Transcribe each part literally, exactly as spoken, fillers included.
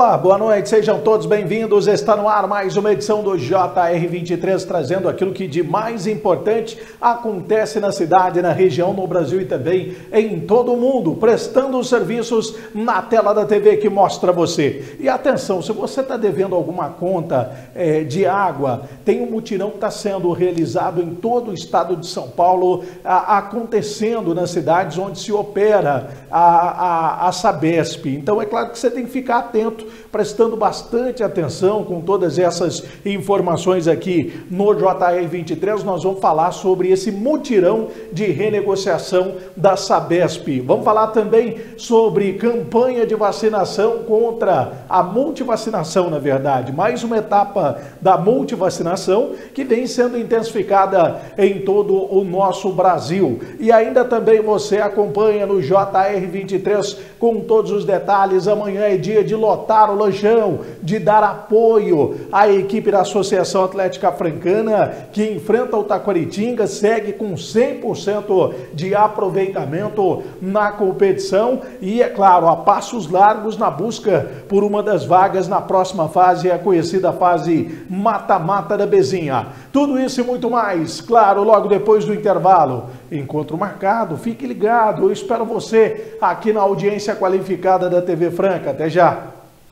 Olá, boa noite, sejam todos bem-vindos. Está no ar mais uma edição do J R vinte e três, trazendo aquilo que de mais importante acontece na cidade, na região, no Brasil e também em todo o mundo, prestando os serviços na tela da T V que mostra você. E atenção, se você está devendo alguma conta é, de água, tem um mutirão que está sendo realizado em todo o estado de São Paulo, a, acontecendo nas cidades onde se opera a, a, a Sabesp. Então é claro que você tem que ficar atento, prestando bastante atenção com todas essas informações aqui no J R vinte e três. Nós vamos falar sobre esse mutirão de renegociação da Sabesp. Vamos falar também sobre campanha de vacinação contra a multivacinação, na verdade. Mais uma etapa da multivacinação que vem sendo intensificada em todo o nosso Brasil. E ainda também você acompanha no J R vinte e três com todos os detalhes. Amanhã é dia de lotar o Lojão, de dar apoio à equipe da Associação Atlética Francana, que enfrenta o Taquaritinga, segue com cem por cento de aproveitamento na competição e, é claro, a passos largos na busca por uma das vagas na próxima fase, a conhecida fase mata-mata da Bezinha. Tudo isso e muito mais, claro, logo depois do intervalo. Encontro marcado, fique ligado, eu espero você aqui na audiência qualificada da T V Franca. Até já!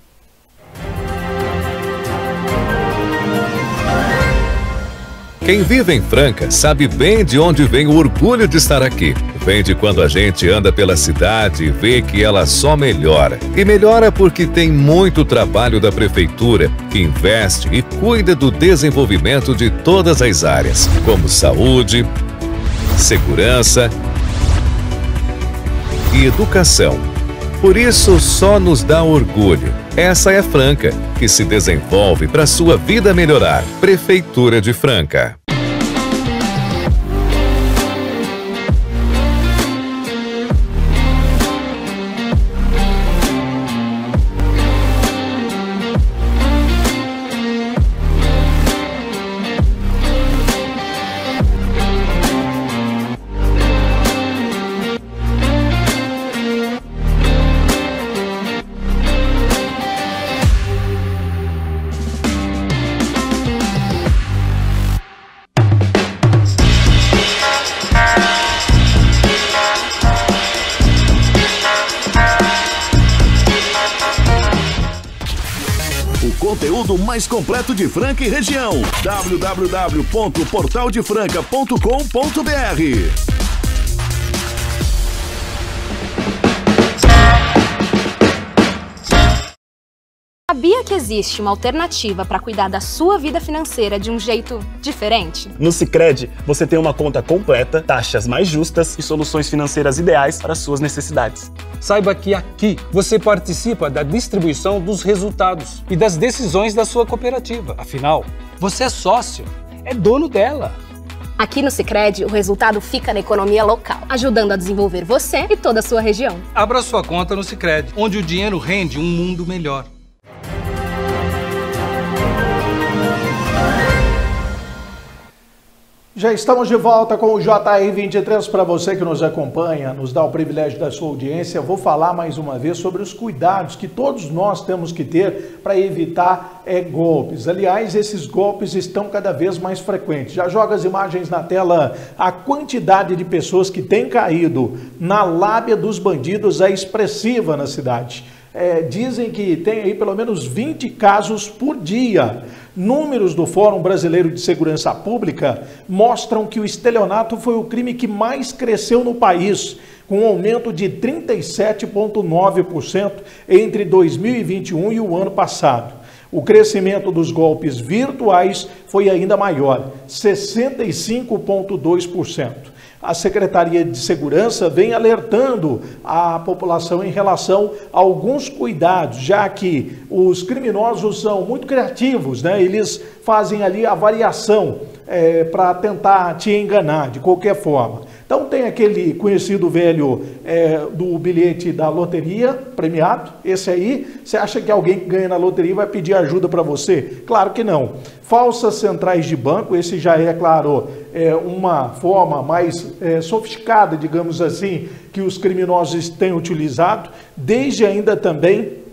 Quem vive em Franca sabe bem de onde vem o orgulho de estar aqui. Vem de quando a gente anda pela cidade e vê que ela só melhora. E melhora porque tem muito trabalho da prefeitura, que investe e cuida do desenvolvimento de todas as áreas, como saúde, segurança e educação. Por isso, só nos dá orgulho. Essa é Franca, que se desenvolve para sua vida melhorar. Prefeitura de Franca. Conteúdo mais completo de Franca e região. w w w ponto portal de franca ponto com ponto b r. Sabia que existe uma alternativa para cuidar da sua vida financeira de um jeito diferente? No Sicredi, você tem uma conta completa, taxas mais justas e soluções financeiras ideais para suas necessidades. Saiba que aqui você participa da distribuição dos resultados e das decisões da sua cooperativa. Afinal, você é sócio, é dono dela. Aqui no Sicredi, o resultado fica na economia local, ajudando a desenvolver você e toda a sua região. Abra sua conta no Sicredi, onde o dinheiro rende um mundo melhor. Já estamos de volta com o J R vinte e três. Para você que nos acompanha, nos dá o privilégio da sua audiência, eu vou falar mais uma vez sobre os cuidados que todos nós temos que ter para evitar é, golpes. Aliás, esses golpes estão cada vez mais frequentes. Já joga as imagens na tela, a quantidade de pessoas que têm caído na lábia dos bandidos é expressiva na cidade. É, dizem que tem aí pelo menos vinte casos por dia. Números do Fórum Brasileiro de Segurança Pública mostram que o estelionato foi o crime que mais cresceu no país, com um aumento de trinta e sete vírgula nove por cento entre dois mil e vinte e um e o ano passado. O crescimento dos golpes virtuais foi ainda maior, sessenta e cinco vírgula dois por cento. A Secretaria de Segurança vem alertando a população em relação a alguns cuidados, já que os criminosos são muito criativos, né? Eles fazem ali a variação é, para tentar te enganar de qualquer forma. Então tem aquele conhecido velho é, do bilhete da loteria premiado, esse aí, você acha que alguém que ganha na loteria vai pedir ajuda para você? Claro que não. Falsas centrais de banco, esse já é, claro, é uma forma mais é, sofisticada, digamos assim, que os criminosos têm utilizado, desde ainda também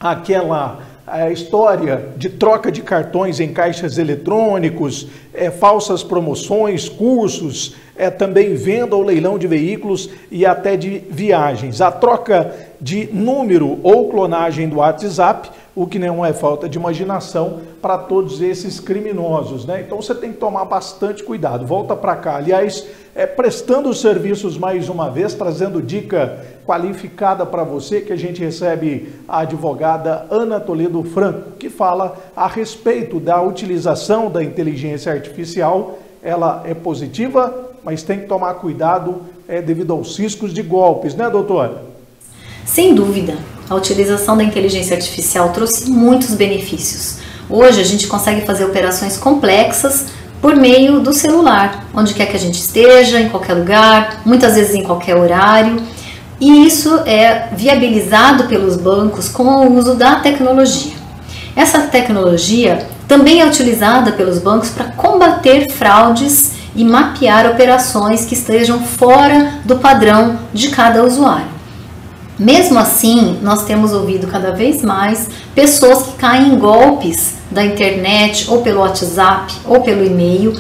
aquela a história de troca de cartões em caixas eletrônicos, é, falsas promoções, cursos, é, também venda ou leilão de veículos e até de viagens. A troca de número ou clonagem do WhatsApp, o que não é falta de imaginação para todos esses criminosos, né? Então você tem que tomar bastante cuidado. Volta para cá. Aliás, é, prestando serviços mais uma vez, trazendo dica qualificada para você, que a gente recebe a advogada Ana Toledo Franco, que fala a respeito da utilização da inteligência artificial. Ela é positiva, mas tem que tomar cuidado é, devido aos riscos de golpes, né, doutora? Sem dúvida, a utilização da inteligência artificial trouxe muitos benefícios. Hoje a gente consegue fazer operações complexas por meio do celular, onde quer que a gente esteja, em qualquer lugar, muitas vezes em qualquer horário. E isso é viabilizado pelos bancos com o uso da tecnologia. Essa tecnologia também é utilizada pelos bancos para combater fraudes e mapear operações que estejam fora do padrão de cada usuário. Mesmo assim, nós temos ouvido cada vez mais pessoas que caem em golpes da internet, ou pelo WhatsApp, ou pelo e-mail,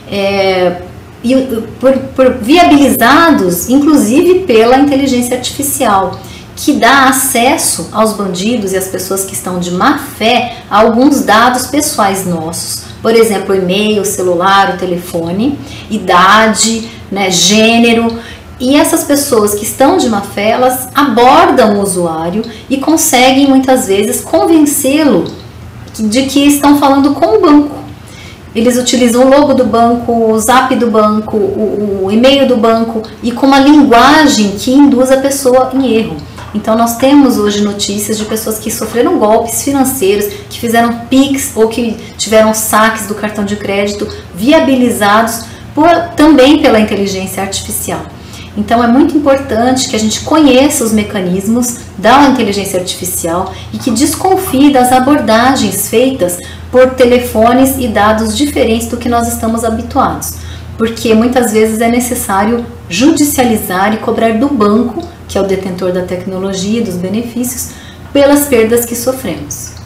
é, e por, por viabilizados, inclusive pela inteligência artificial, que dá acesso aos bandidos e às pessoas que estão de má fé a alguns dados pessoais nossos. Por exemplo, o e-mail, o celular, o telefone, idade, né, gênero. E essas pessoas que estão de má fé, elas abordam o usuário e conseguem muitas vezes convencê-lo de que estão falando com o banco. Eles utilizam o logo do banco, o zap do banco, o, o e-mail do banco e com uma linguagem que induz a pessoa em erro. Então nós temos hoje notícias de pessoas que sofreram golpes financeiros, que fizeram Pix ou que tiveram saques do cartão de crédito viabilizados por, também pela inteligência artificial. Então é muito importante que a gente conheça os mecanismos da inteligência artificial e que desconfie das abordagens feitas por telefones e dados diferentes do que nós estamos habituados, porque muitas vezes é necessário judicializar e cobrar do banco, que é o detentor da tecnologia e dos benefícios, pelas perdas que sofremos.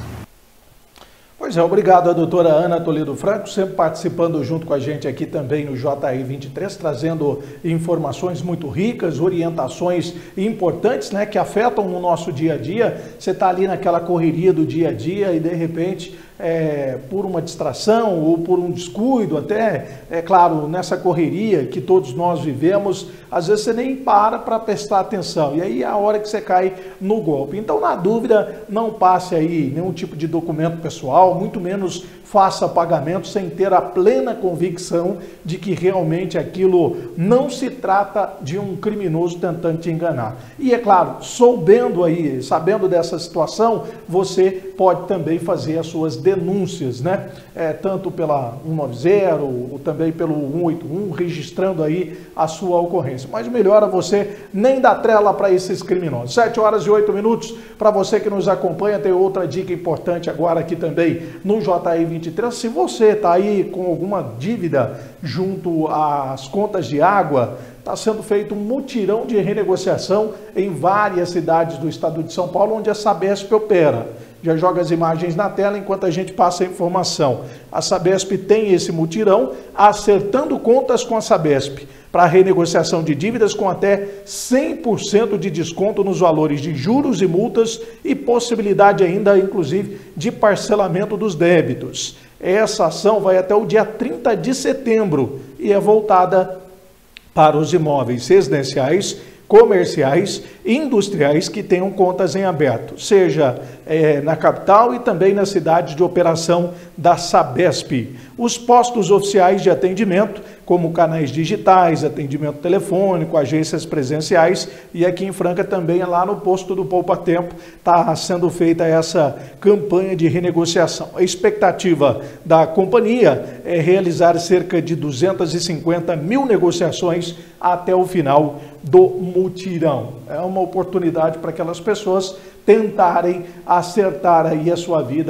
Pois é, obrigado a doutora Ana Toledo Franco, sempre participando junto com a gente aqui também no J I vinte e três, trazendo informações muito ricas, orientações importantes, né, que afetam o nosso dia a dia. Você está ali naquela correria do dia a dia e de repente, é, por uma distração ou por um descuido, até, é claro, nessa correria que todos nós vivemos, às vezes você nem para para prestar atenção, e aí é a hora que você cai no golpe. Então, na dúvida, não passe aí nenhum tipo de documento pessoal, muito menos faça pagamento sem ter a plena convicção de que realmente aquilo não se trata de um criminoso tentando te enganar. E é claro, soubendo aí, sabendo dessa situação, você pode também fazer as suas denúncias, né? É, tanto pela cento e noventa ou também pelo cento e oitenta e um, registrando aí a sua ocorrência. Mas melhor a você nem dar trela para esses criminosos. sete horas e oito minutos, para você que nos acompanha, tem outra dica importante agora aqui também no J I vinte e três. Se você está aí com alguma dívida junto às contas de água, está sendo feito um mutirão de renegociação em várias cidades do estado de São Paulo, onde a Sabesp opera. Já joga as imagens na tela enquanto a gente passa a informação. A Sabesp tem esse mutirão, acertando contas com a Sabesp, para renegociação de dívidas com até cem por cento de desconto nos valores de juros e multas e possibilidade ainda, inclusive, de parcelamento dos débitos. Essa ação vai até o dia trinta de setembro e é voltada para os imóveis residenciais, comerciais e industriais que tenham contas em aberto, seja é, na capital e também nas cidades de operação da Sabesp. Os postos oficiais de atendimento, como canais digitais, atendimento telefônico, agências presenciais, e aqui em Franca também, lá no posto do Poupa Tempo, está sendo feita essa campanha de renegociação. A expectativa da companhia é realizar cerca de duzentas e cinquenta mil negociações até o final do mutirão. É uma oportunidade para aquelas pessoas tentarem acertar aí a sua vida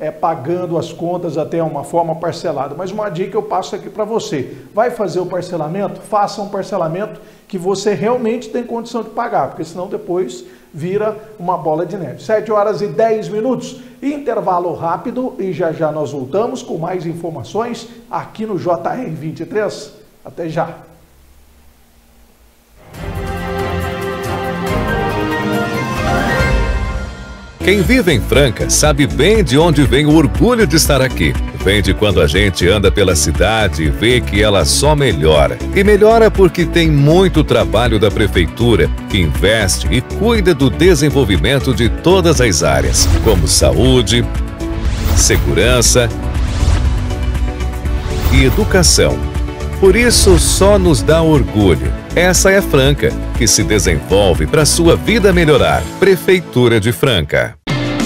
é, pagando as contas até uma forma parcelada. Mas uma dica eu passo aqui para você. Vai fazer o parcelamento? Faça um parcelamento que você realmente tem condição de pagar, porque senão depois vira uma bola de neve. sete horas e dez minutos, intervalo rápido e já já nós voltamos com mais informações aqui no J R vinte e três. Até já! Quem vive em Franca sabe bem de onde vem o orgulho de estar aqui. Vem de quando a gente anda pela cidade e vê que ela só melhora. E melhora porque tem muito trabalho da prefeitura, que investe e cuida do desenvolvimento de todas as áreas, como saúde, segurança e educação. Por isso, só nos dá orgulho. Essa é Franca, que se desenvolve para sua vida melhorar. Prefeitura de Franca.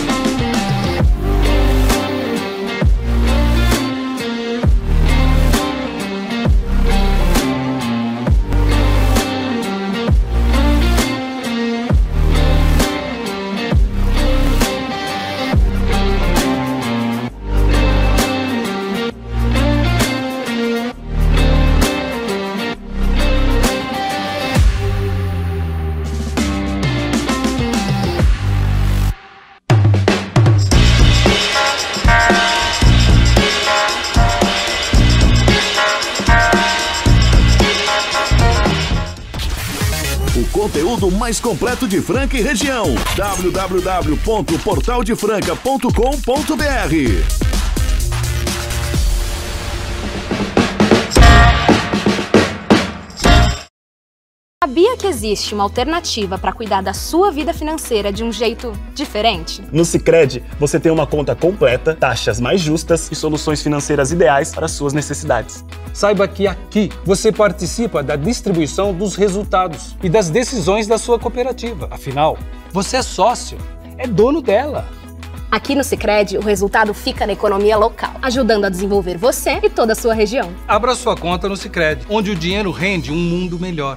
Conteúdo mais completo de Franca e região. w w w ponto portal de franca ponto com ponto b r. Sabia que existe uma alternativa para cuidar da sua vida financeira de um jeito diferente? No Sicredi, você tem uma conta completa, taxas mais justas e soluções financeiras ideais para suas necessidades. Saiba que aqui você participa da distribuição dos resultados e das decisões da sua cooperativa. Afinal, você é sócio, é dono dela. Aqui no Sicredi, o resultado fica na economia local, ajudando a desenvolver você e toda a sua região. Abra sua conta no Sicredi, onde o dinheiro rende um mundo melhor.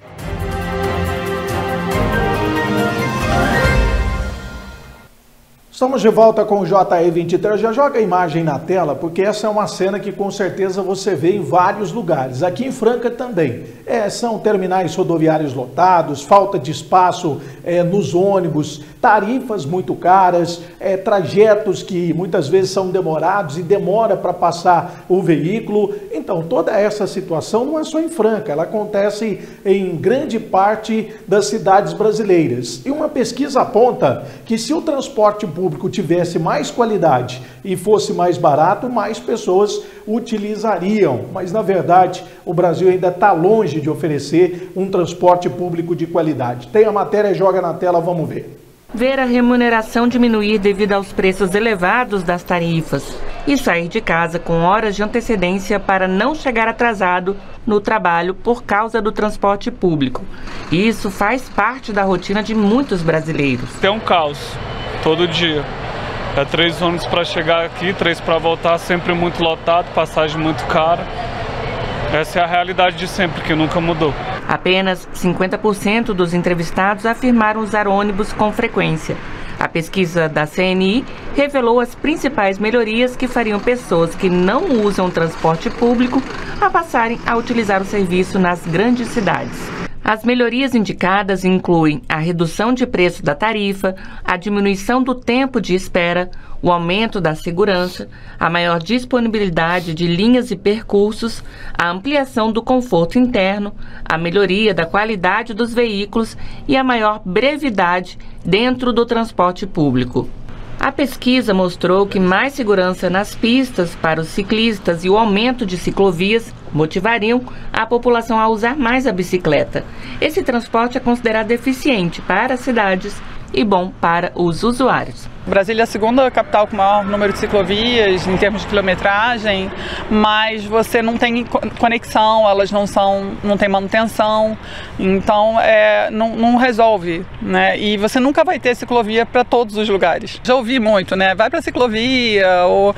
Estamos de volta com o J R vinte e três. Já joga a imagem na tela, porque essa é uma cena que com certeza você vê em vários lugares. Aqui em Franca também. É, são terminais rodoviários lotados, falta de espaço é, nos ônibus, tarifas muito caras, é, trajetos que muitas vezes são demorados e demora para passar o veículo. Então, toda essa situação não é só em Franca, ela acontece em grande parte das cidades brasileiras. E uma pesquisa aponta que se o transporte público tivesse mais qualidade e fosse mais barato, mais pessoas utilizariam. Mas, na verdade, o Brasil ainda está longe de oferecer um transporte público de qualidade. Tem a matéria, joga na tela, vamos ver. Ver a remuneração diminuir devido aos preços elevados das tarifas e sair de casa com horas de antecedência para não chegar atrasado no trabalho por causa do transporte público. Isso faz parte da rotina de muitos brasileiros. Tem um caos todo dia. É três ônibus para chegar aqui, três para voltar, sempre muito lotado, passagem muito cara. Essa é a realidade de sempre, que nunca mudou. Apenas cinquenta por cento dos entrevistados afirmaram usar ônibus com frequência. A pesquisa da C N I revelou as principais melhorias que fariam pessoas que não usam transporte público a passarem a utilizar o serviço nas grandes cidades. As melhorias indicadas incluem a redução de preço da tarifa, a diminuição do tempo de espera, o aumento da segurança, a maior disponibilidade de linhas e percursos, a ampliação do conforto interno, a melhoria da qualidade dos veículos e a maior brevidade dentro do transporte público. A pesquisa mostrou que mais segurança nas pistas para os ciclistas e o aumento de ciclovias motivariam a população a usar mais a bicicleta. Esse transporte é considerado eficiente para as cidades e bom para os usuários. Brasília é a segunda capital com maior número de ciclovias em termos de quilometragem, mas você não tem conexão, elas não são, não tem manutenção, então é, não, não resolve, né? E você nunca vai ter ciclovia para todos os lugares. Já ouvi muito, né? Vai para ciclovia ou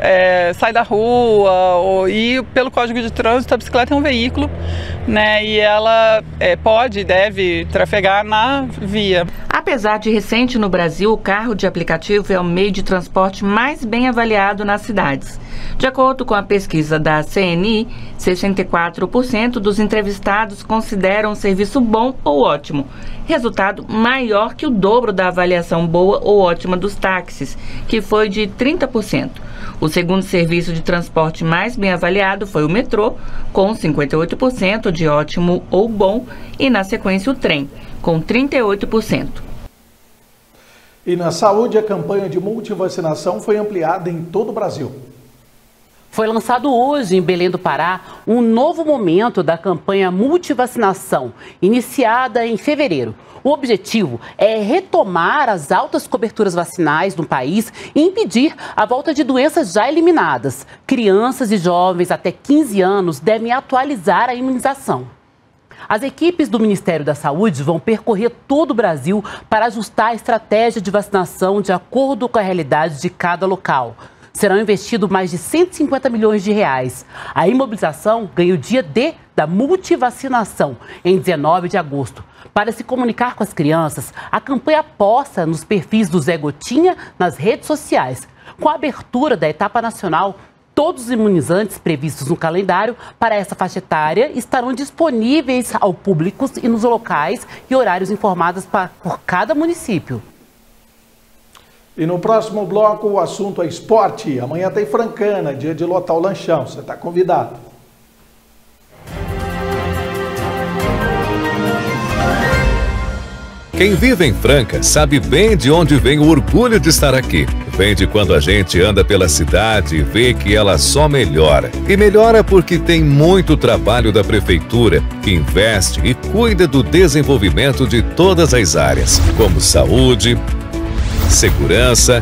é, sai da rua, ou, e pelo Código de Trânsito a bicicleta é um veículo, né? E ela é, pode e deve trafegar na via. A Apesar de recente no Brasil, o carro de aplicativo é o meio de transporte mais bem avaliado nas cidades. De acordo com a pesquisa da C N I, sessenta e quatro por cento dos entrevistados consideram o serviço bom ou ótimo, resultado maior que o dobro da avaliação boa ou ótima dos táxis, que foi de trinta por cento. O segundo serviço de transporte mais bem avaliado foi o metrô, com cinquenta e oito por cento de ótimo ou bom, e na sequência o trem, com trinta e oito por cento. E na saúde, a campanha de multivacinação foi ampliada em todo o Brasil. Foi lançado hoje em Belém do Pará um novo momento da campanha multivacinação, iniciada em fevereiro. O objetivo é retomar as altas coberturas vacinais no país e impedir a volta de doenças já eliminadas. Crianças e jovens até quinze anos devem atualizar a imunização. As equipes do Ministério da Saúde vão percorrer todo o Brasil para ajustar a estratégia de vacinação de acordo com a realidade de cada local. Serão investidos mais de cento e cinquenta milhões de reais. A imobilização ganha o dia D da multivacinação, em dezenove de agosto. Para se comunicar com as crianças, a campanha aposta nos perfis do Zé Gotinha nas redes sociais. Com a abertura da etapa nacional, todos os imunizantes previstos no calendário para essa faixa etária estarão disponíveis ao público e nos locais e horários informados para, por cada município. E no próximo bloco o assunto é esporte. Amanhã tem Francana, dia de lotar o lanchão. Você está convidado. Quem vive em Franca sabe bem de onde vem o orgulho de estar aqui. Vem de quando a gente anda pela cidade e vê que ela só melhora. E melhora porque tem muito trabalho da prefeitura, que investe e cuida do desenvolvimento de todas as áreas, como saúde, segurança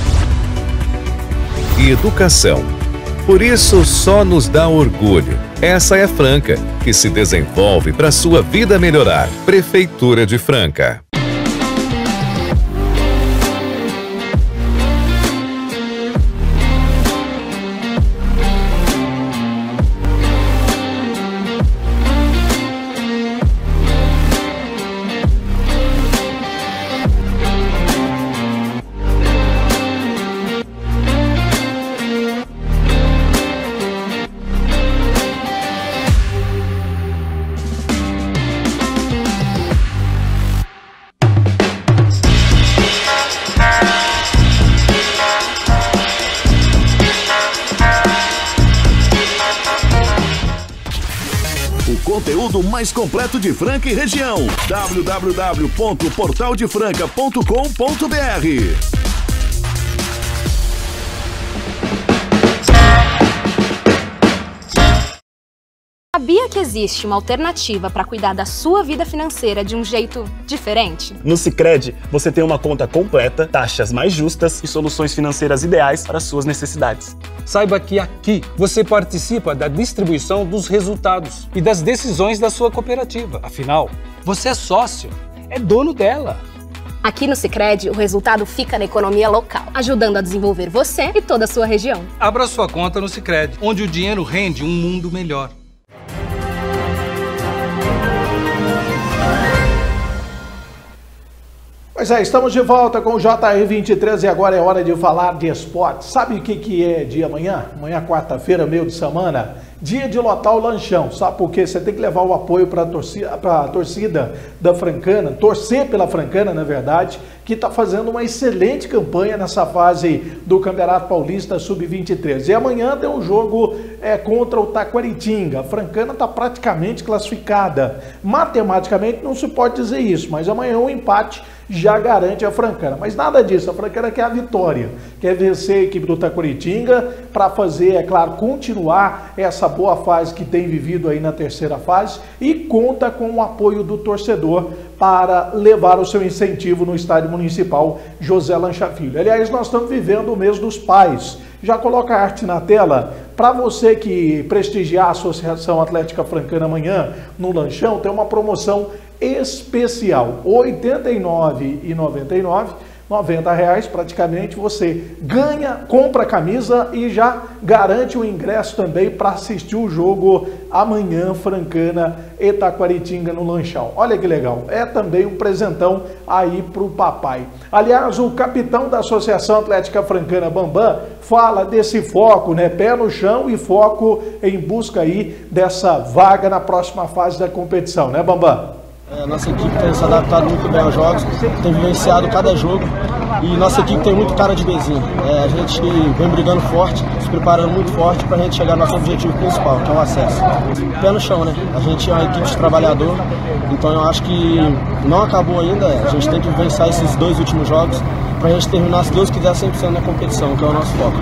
e educação. Por isso, só nos dá orgulho. Essa é Franca, que se desenvolve para sua vida melhorar. Prefeitura de Franca. Conteúdo mais completo de Franca e região. w w w ponto portal de franca ponto com ponto b r. Sabia que existe uma alternativa para cuidar da sua vida financeira de um jeito diferente? No Sicredi, você tem uma conta completa, taxas mais justas e soluções financeiras ideais para suas necessidades. Saiba que aqui você participa da distribuição dos resultados e das decisões da sua cooperativa. Afinal, você é sócio, é dono dela. Aqui no Sicredi, o resultado fica na economia local, ajudando a desenvolver você e toda a sua região. Abra sua conta no Sicredi, onde o dinheiro rende um mundo melhor. Pois é, estamos de volta com o J R vinte e três e agora é hora de falar de esporte. Sabe o que, que é dia amanhã? Amanhã, quarta-feira, meio de semana, dia de lotar o lanchão. Sabe por quê? Você tem que levar o apoio para a torcida, para a torcida da Francana, torcer pela Francana, na verdade, que está fazendo uma excelente campanha nessa fase do Campeonato Paulista sub vinte e três. E amanhã tem um jogo é, contra o Taquaritinga. A Francana está praticamente classificada. Matematicamente não se pode dizer isso, mas amanhã um empate já garante a Francana. Mas nada disso, a Francana quer a vitória, quer vencer a equipe do Taquaritinga para fazer, é claro, continuar essa boa fase que tem vivido aí na terceira fase e conta com o apoio do torcedor para levar o seu incentivo no estádio municipal José Lancha Filho. Aliás, nós estamos vivendo o mês dos pais. Já coloca a arte na tela. Para você que prestigiar a Associação Atlética Francana amanhã no lanchão, tem uma promoção especial, oitenta e nove reais e noventa e nove centavos. noventa reais praticamente você ganha, compra a camisa e já garante o ingresso também para assistir o jogo amanhã, Francana e Taquaritinga no Lanchão. Olha que legal, é também um presentão aí pro papai. Aliás, o capitão da Associação Atlética Francana, Bambam, fala desse foco, né? Pé no chão e foco em busca aí dessa vaga na próxima fase da competição, né, Bambam? É, nossa equipe tem se adaptado muito bem aos jogos, tem vivenciado cada jogo e nossa equipe tem muito cara de bezinho. É, a gente vem brigando forte, se preparando muito forte para a gente chegar ao nosso objetivo principal, que é o acesso. Pé no chão, né? A gente é uma equipe de trabalhador, então eu acho que não acabou ainda, a gente tem que vivenciar esses dois últimos jogos para a gente terminar, se Deus quiser, cem por cento na competição, que é o nosso foco.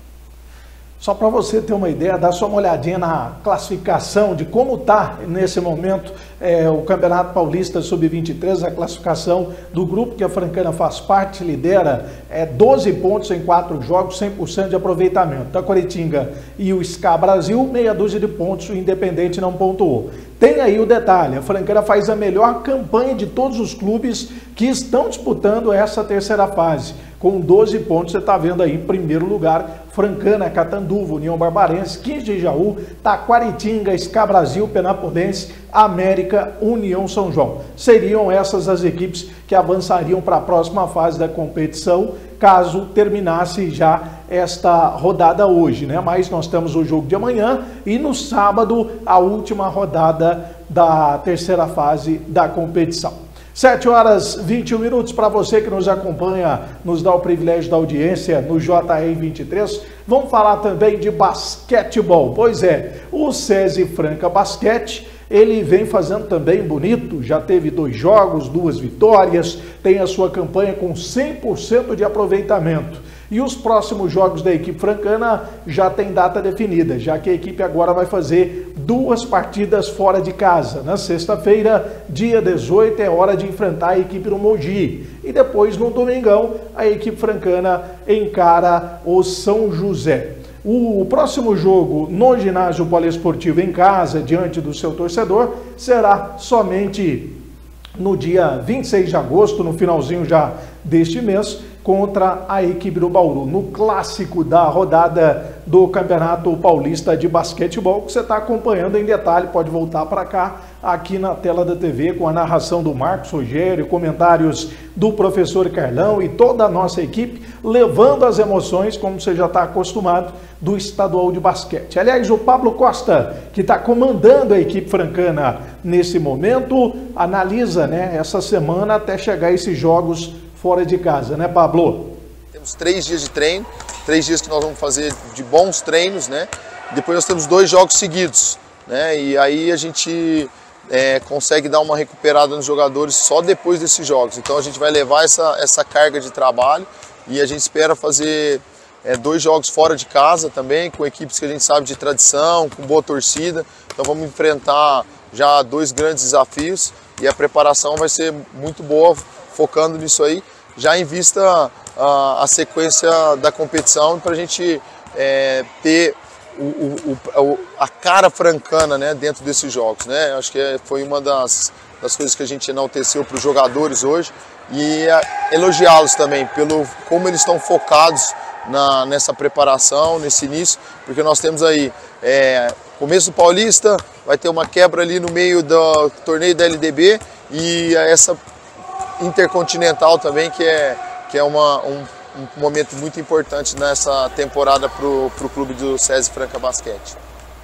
Só para você ter uma ideia, dá só uma olhadinha na classificação de como está nesse momento é, o Campeonato Paulista sub vinte e três, a classificação do grupo que a Francana faz parte, lidera é, doze pontos em quatro jogos, cem por cento de aproveitamento. Taquaritinga e o S C A Brasil, meia dúzia de pontos, o Independente não pontuou. Tem aí o detalhe, a Francana faz a melhor campanha de todos os clubes que estão disputando essa terceira fase. Com doze pontos, você está vendo aí em primeiro lugar, Francana, Catanduva, União Barbarense, quinze de Jaú, Taquaritinga, S C A Brasil, Penapolense, América, União São João. Seriam essas as equipes que avançariam para a próxima fase da competição, caso terminasse já esta rodada hoje, né? Mas nós temos o jogo de amanhã e no sábado a última rodada da terceira fase da competição. sete horas e vinte e um minutos para você que nos acompanha, nos dá o privilégio da audiência no J R vinte e três. Vamos falar também de basquetebol. Pois é, o SESI Franca Basquete, ele vem fazendo também bonito, já teve dois jogos, duas vitórias, tem a sua campanha com cem por cento de aproveitamento. E os próximos jogos da equipe francana já tem data definida, já que a equipe agora vai fazer duas partidas fora de casa. Na sexta-feira, dia dezoito, é hora de enfrentar a equipe do Mogi. E depois, no domingão, a equipe francana encara o São José. O próximo jogo no ginásio poliesportivo em casa, diante do seu torcedor, será somente no dia vinte e seis de agosto, no finalzinho já deste mês, contra a equipe do Bauru, no clássico da rodada do Campeonato Paulista de Basquetebol, que você está acompanhando em detalhe, pode voltar para cá, aqui na tela da T V, com a narração do Marcos Rogério, comentários do professor Carlão e toda a nossa equipe, levando as emoções, como você já está acostumado, do estadual de basquete. Aliás, o Pablo Costa, que está comandando a equipe francana nesse momento, analisa, né, essa semana até chegar a esses jogos fora de casa, né, Pablo? Temos três dias de treino, três dias que nós vamos fazer de bons treinos, né? Depois nós temos dois jogos seguidos, né? E aí a gente é, consegue dar uma recuperada nos jogadores só depois desses jogos. Então a gente vai levar essa, essa carga de trabalho e a gente espera fazer é, dois jogos fora de casa também, com equipes que a gente sabe de tradição, com boa torcida. Então vamos enfrentar já dois grandes desafios e a preparação vai ser muito boa, focando nisso aí, já em vista a, a sequência da competição, para a gente é, ter o, o, o, a cara francana, né, dentro desses jogos, né? Acho que foi uma das, das coisas que a gente enalteceu para os jogadores hoje e elogiá-los também pelo como eles estão focados na, nessa preparação, nesse início, porque nós temos aí é, começo do Paulista, vai ter uma quebra ali no meio do torneio da L D B e essa Intercontinental também, que é, que é uma, um, um momento muito importante nessa temporada para o clube do SESI Franca Basquete.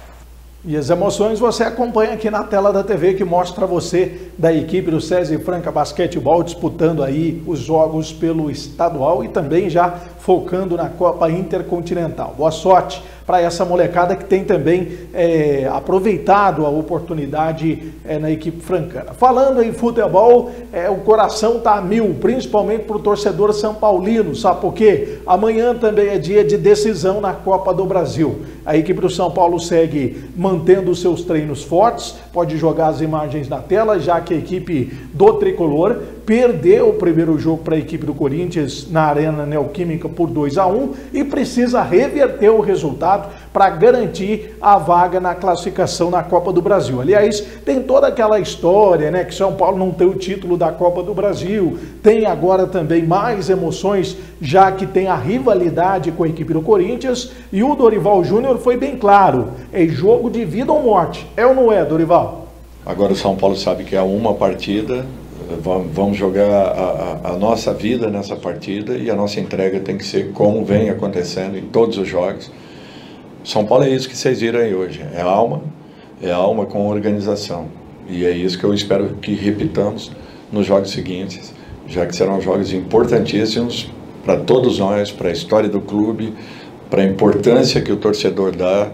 E as emoções você acompanha aqui na tela da T V, que mostra você da equipe do SESI Franca Basquetebol disputando aí os jogos pelo estadual e também já focando na Copa Intercontinental. Boa sorte para essa molecada que tem também é, aproveitado a oportunidade é, na equipe francana. Falando em futebol, é, o coração tá a mil, principalmente para o torcedor são paulino, sabe por quê? Amanhã também é dia de decisão na Copa do Brasil. A equipe do São Paulo segue mantendo seus treinos fortes, pode jogar as imagens na tela, já que a equipe do Tricolor perdeu o primeiro jogo para a equipe do Corinthians na Arena Neoquímica por dois a um e precisa reverter o resultado para garantir a vaga na classificação na Copa do Brasil. Aliás, tem toda aquela história, né, que São Paulo não tem o título da Copa do Brasil, tem agora também mais emoções, já que tem a rivalidade com a equipe do Corinthians, e o Dorival Júnior foi bem claro, é jogo de vida ou morte, é ou não é, Dorival? Agora o São Paulo sabe que é uma partida, vamos jogar a, a, a nossa vida nessa partida e a nossa entrega tem que ser como vem acontecendo em todos os jogos. São Paulo é isso que vocês viram aí hoje, é alma, é alma com organização. E é isso que eu espero que repitamos nos jogos seguintes, já que serão jogos importantíssimos para todos nós, para a história do clube, para a importância que o torcedor dá,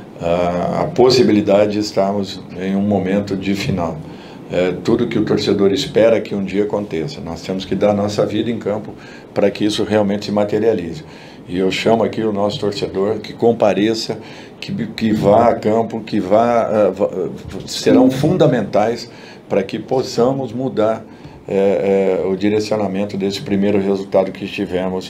a, a possibilidade de estarmos em um momento de final. É tudo que o torcedor espera que um dia aconteça. Nós temos que dar a nossa vida em campo para que isso realmente se materialize. E eu chamo aqui o nosso torcedor que compareça, que, que vá a campo, que vá, uh, serão fundamentais para que possamos mudar é, é, o direcionamento desse primeiro resultado que tivemos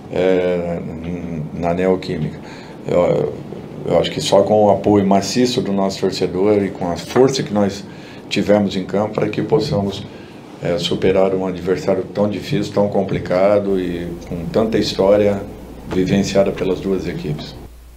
é, na Neoquímica. Eu, eu acho que só com o apoio maciço do nosso torcedor e com a força que nós tivemos em campo para que possamos é, superar um adversário tão difícil, tão complicado e com tanta história vivenciada pelas duas equipes.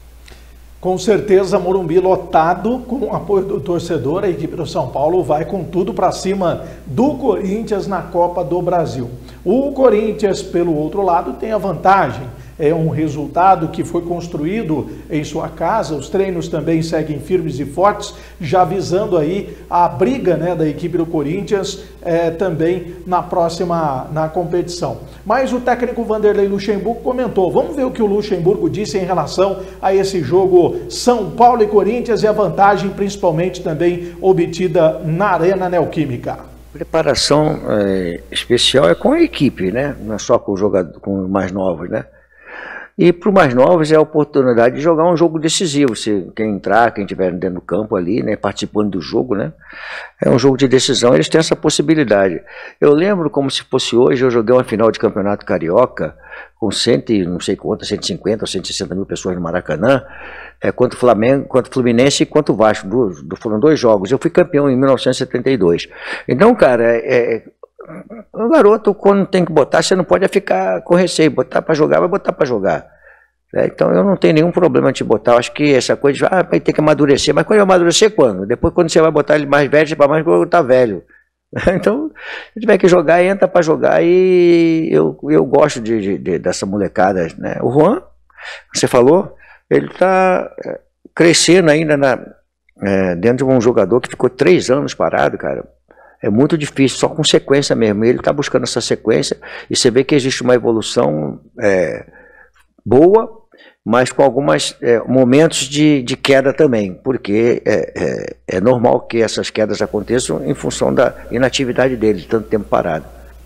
Com certeza, Morumbi lotado, com o apoio do torcedor, a equipe do São Paulo vai com tudo para cima do Corinthians na Copa do Brasil. O Corinthians, pelo outro lado, tem a vantagem. É um resultado que foi construído em sua casa, os treinos também seguem firmes e fortes, já visando aí a briga, né, da equipe do Corinthians é, também na próxima na competição. Mas o técnico Vanderlei Luxemburgo comentou, vamos ver o que o Luxemburgo disse em relação a esse jogo São Paulo e Corinthians e a vantagem principalmente também obtida na Arena Neoquímica. Preparação é, especial é com a equipe, né? Não é só com, o jogador, com os mais novos, né? E para os mais novos é a oportunidade de jogar um jogo decisivo. Se quem entrar, quem estiver dentro do campo ali, né, participando do jogo, né, é um jogo de decisão, eles têm essa possibilidade. Eu lembro como se fosse hoje, eu joguei uma final de campeonato carioca com cento, não sei quanto, cento e cinquenta ou cento e sessenta mil pessoas no Maracanã, é, contra o Flamengo, contra o Fluminense e contra o Vasco. Do, do, foram dois jogos. Eu fui campeão em mil novecentos e setenta e dois. Então, cara, é, é, o garoto, quando tem que botar, você não pode ficar com receio. Botar para jogar, vai botar para jogar. É, então eu não tenho nenhum problema de botar. Eu acho que essa coisa de ah, vai ter que amadurecer. Mas quando eu amadurecer, quando? Depois, quando você vai botar ele mais velho, você vai mais quando tá velho. Então, se tiver que jogar, entra para jogar. E eu, eu gosto de, de, de, dessa molecada, né? O Juan, você falou, ele está crescendo ainda na, é, dentro de um jogador que ficou três anos parado, cara. É muito difícil, só com sequência mesmo. Ele está buscando essa sequência e você vê que existe uma evolução é, boa, mas com alguns é, momentos de, de queda também, porque é, é, é normal que essas quedas aconteçam em função da inatividade dele, de tanto tempo parado.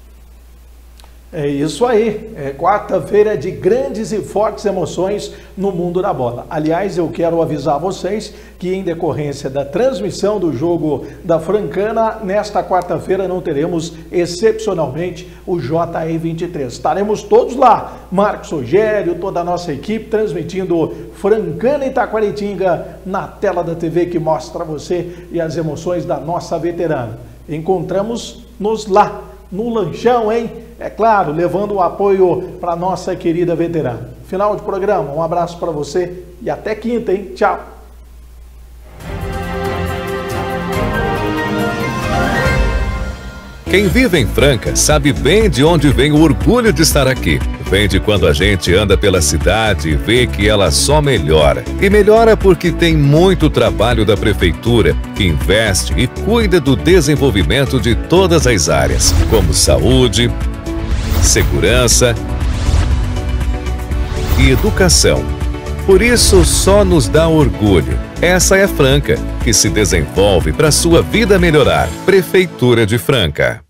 É isso aí, é quarta-feira de grandes e fortes emoções no mundo da bola. Aliás, eu quero avisar vocês que em decorrência da transmissão do jogo da Francana, nesta quarta-feira não teremos excepcionalmente o J R vinte e três. Estaremos todos lá, Marcos Rogério, toda a nossa equipe, transmitindo Francana e Taquaritinga na tela da T V que mostra para você e as emoções da nossa veterana. Encontramos-nos lá, no lanchão, hein? É claro, levando o apoio para nossa querida veterana. Final de programa, um abraço para você e até quinta, hein? Tchau! Quem vive em Franca sabe bem de onde vem o orgulho de estar aqui. Vem de quando a gente anda pela cidade e vê que ela só melhora. E melhora porque tem muito trabalho da prefeitura, que investe e cuida do desenvolvimento de todas as áreas, como saúde, segurança e educação. Por isso, só nos dá orgulho. Essa é Franca, que se desenvolve para sua vida melhorar. Prefeitura de Franca.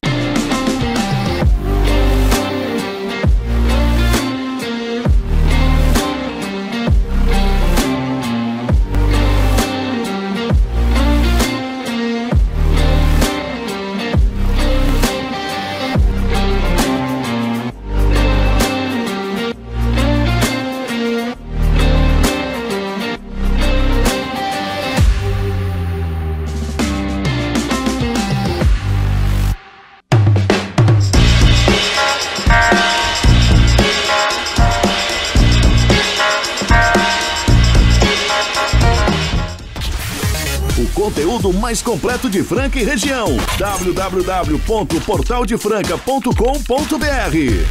conteúdo mais completo de Franca e região. w w w ponto portal de franca ponto com ponto b r.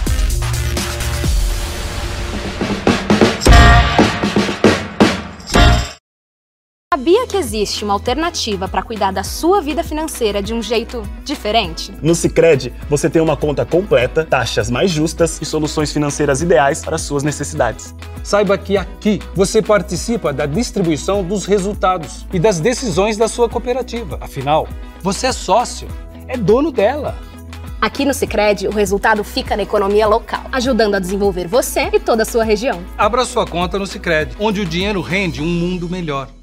Sabia que existe uma alternativa para cuidar da sua vida financeira de um jeito diferente? No Sicredi, você tem uma conta completa, taxas mais justas e soluções financeiras ideais para suas necessidades. Saiba que aqui você participa da distribuição dos resultados e das decisões da sua cooperativa. Afinal, você é sócio, é dono dela. Aqui no Sicredi, o resultado fica na economia local, ajudando a desenvolver você e toda a sua região. Abra sua conta no Sicredi, onde o dinheiro rende um mundo melhor.